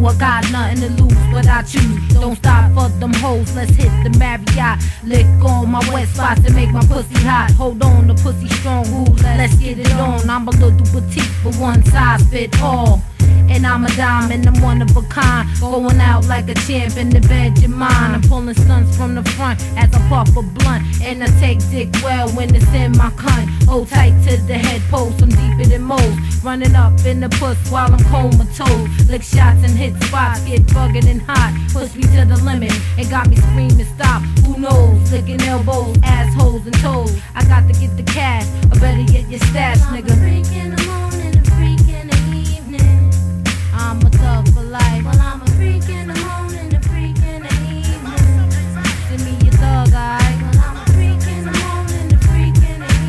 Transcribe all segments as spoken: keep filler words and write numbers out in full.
I got nothing to lose, but I choose. Don't stop for them hoes, let's hit the Marriott. Lick on my wet spots and make my pussy hot. Hold on, the pussy strong, ooh, let's get it on. I'm a little petite, but one size fit all. And I'm a diamond, I'm one of a kind. Going out like a champ in the bed, your mind. I'm pulling stunts from the front as I puff a blunt. And I take dick well when it's in my cunt. Hold tight to the head post, I'm deeper than most. Running up in the puss while I'm comatose. Lick shots and hit spots, get bugging and hot. Push me to the limit and got me screaming stop. Who knows, licking elbows, assholes and toes. I got to get the cash, or better get your stash, nigga. I'm a freak in the morning, a freak in the evening. I'm a thug for life. Well, I'm a freak in the morning, a freak in the evening. Send me your thug, alright? Well, I'm a freak in the morning, a freak in the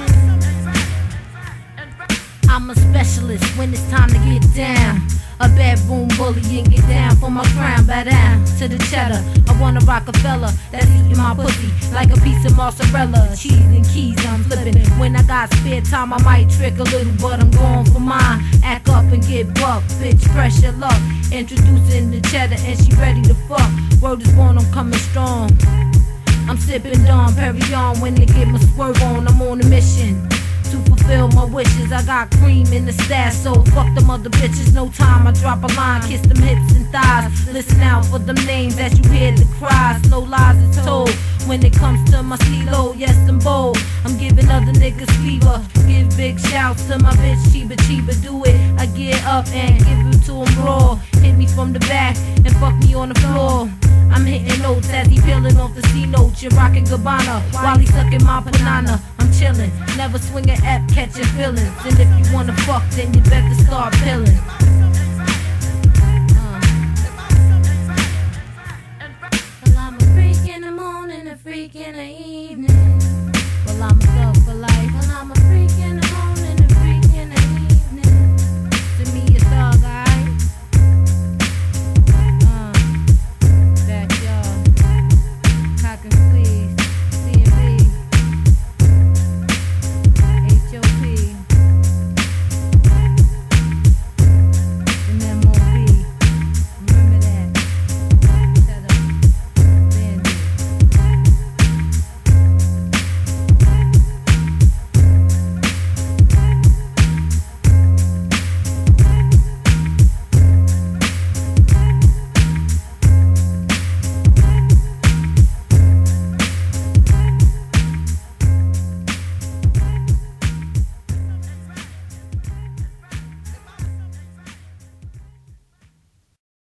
evening. I'm a specialist when it's time to get down. A bedroom bully and get down for my crown. Bow down to the cheddar. I want a Rockefeller that's eating my pussy like a piece of mozzarella. Cheese and keys I'm flipping. When I got spare time I might trick a little, but I'm going for mine. Act up and get bucked, bitch, pressure luck. Introducing the cheddar and she ready to fuck. Word is born, I'm coming strong. I'm sipping Dom Perignon when they get my swerve on. I'm on a mission to fulfill my wishes. I got cream in the stash, so fuck them other bitches. No time, I drop a line, kiss them hips and thighs. Listen out for them names as you hear the cries. No lies are told when it comes to my C-Lo. Yes, I'm bold, I'm giving other niggas fever. Give big shouts to my bitch, Chiba Chiba. Do it, I get up and give it to him raw. Hit me from the back and fuck me on the floor. I'm hitting notes as he peeling off the C notes. You're rocking Gabbana while he sucking my banana. I'm chillin', never swing an app, catching feelings. And if you wanna fuck, then you better start peeling.